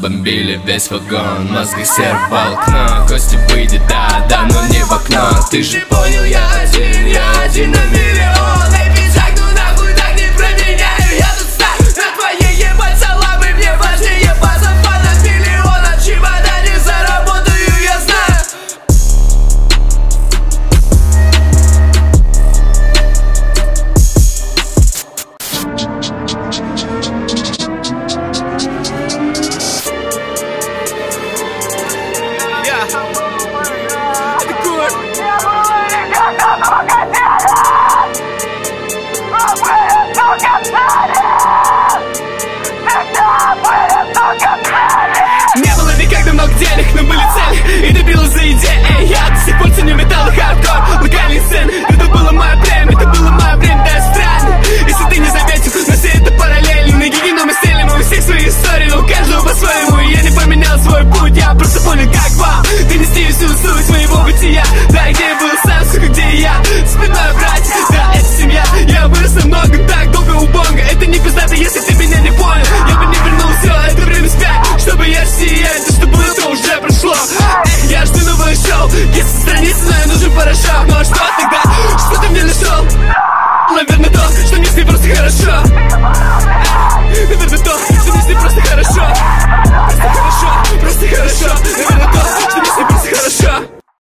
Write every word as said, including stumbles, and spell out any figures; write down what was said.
забомбили весь вагон. В мозгах серп волокно, Костя выйдет, да, да, но не в окно. Ты же понял, я один, я один на миллион. Эй, пиджак, ну нахуй так не променяю. Я тут стар на твоей ебать саламы. Мне важнее база фанат миллиона. Чемодане заработаю, я знаю. Не было никогда много денег, но были цели и добилась за идею. Эй, я до сих пор ценю металл и хардкор, локальный сцен. Это было мое время, это было мое время, да, странно. Если ты не заметил, но все это параллельно. На гиги, но мы стелим, у всех свои истории, но у каждого по-своему. И я не поменял свой путь, я просто понял, как вам донести всю суть своего бытия. Да, где я был сам, сука, где я? Спиной братья, да, это семья. Я вырос намного, так долго у бонга. Это не пиздато, если ты меня не понял. Я бы не вернул все это время спять, чтобы я сиять, то что было, то уже прошло. Эх, я жду новое шоу, если страница, но я нужен порошок. Ну а что тогда? Что ты мне нашел?